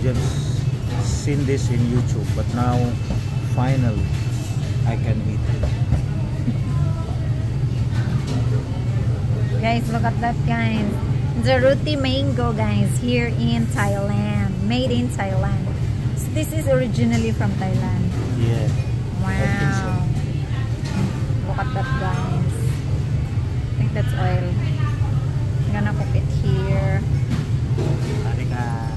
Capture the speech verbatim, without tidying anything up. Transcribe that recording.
just seen this in YouTube, but now finally I can eat it. Guys, look at that, guys. The roti mango, guys, here in Thailand. Made in Thailand. So this is originally from Thailand. Yeah. Wow. Look at that, guys. I think that's oil. I'm gonna cook it here. Harika.